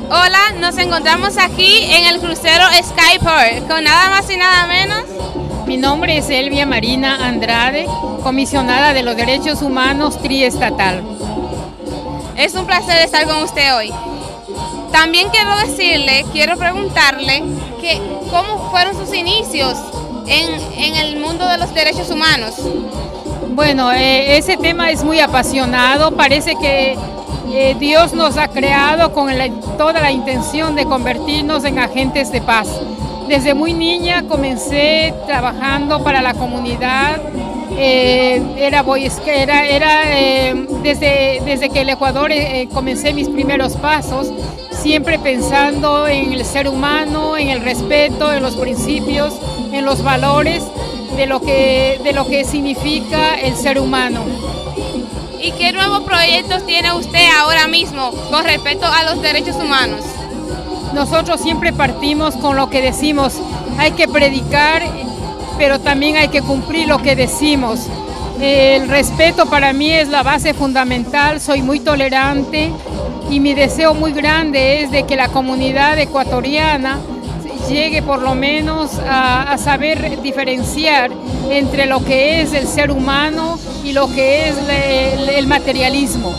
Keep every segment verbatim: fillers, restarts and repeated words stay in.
Hola, nos encontramos aquí en el crucero Skyport con nada más y nada menos. Mi nombre es Elvia Marina Andrade, comisionada de los Derechos Humanos triestatal. Es un placer estar con usted hoy. También quiero decirle, quiero preguntarle que cómo fueron sus inicios en, en el mundo de los derechos humanos. Bueno, eh, ese tema es muy apasionado, parece que eh, Dios nos ha creado con la, toda la intención de convertirnos en agentes de paz. Desde muy niña comencé trabajando para la comunidad, eh, era, boy, era, era eh, desde, desde que el Ecuador eh, comencé mis primeros pasos, siempre pensando en el ser humano, en el respeto, en los principios, en los valores de lo que, de lo que significa el ser humano. ¿Y qué nuevos proyectos tiene usted ahora mismo con respecto a los derechos humanos? Nosotros siempre partimos con lo que decimos, hay que predicar, pero también hay que cumplir lo que decimos. El respeto para mí es la base fundamental, soy muy tolerante y mi deseo muy grande es de que la comunidad ecuatoriana llegue por lo menos a, a saber diferenciar entre lo que es el ser humano y lo que es el, el materialismo.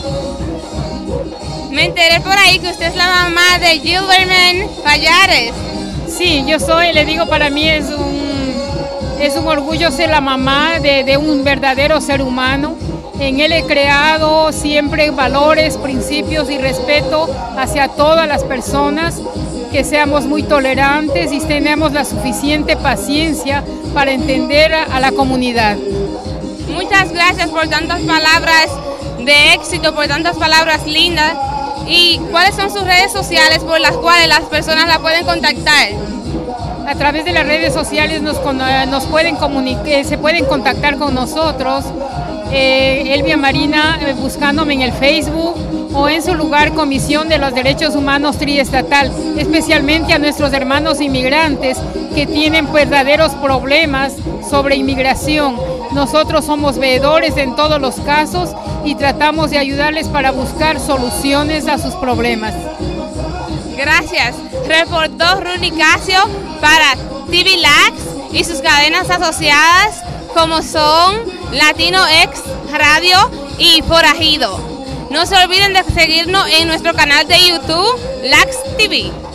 Me enteré por ahí que usted es la mamá de Gilberman Payares. Sí, yo soy, le digo, para mí es un, es un orgullo ser la mamá de, de un verdadero ser humano. En él he creado siempre valores, principios y respeto hacia todas las personas, que seamos muy tolerantes y tenemos la suficiente paciencia para entender a, a la comunidad. Muchas gracias por tantas palabras de éxito, por tantas palabras lindas. ¿Y cuáles son sus redes sociales por las cuales las personas la pueden contactar? A través de las redes sociales nos, nos pueden comunicar, se pueden contactar con nosotros. Eh, Elvia Marina, eh, buscándome en el Facebook, o en su lugar Comisión de los Derechos Humanos Triestatal, especialmente a nuestros hermanos inmigrantes que tienen verdaderos problemas sobre inmigración. Nosotros somos veedores en todos los casos y tratamos de ayudarles para buscar soluciones a sus problemas. Gracias. Reportó Rudy Casio para T V Lax y sus cadenas asociadas como son Latino X Radio y Forajido. No se olviden de seguirnos en nuestro canal de YouTube, Lax T V.